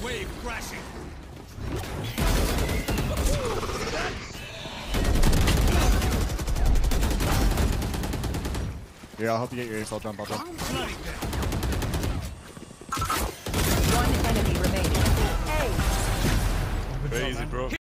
Wave crashing. Yeah, I hope you get your ace. I'll jump. Bloody death.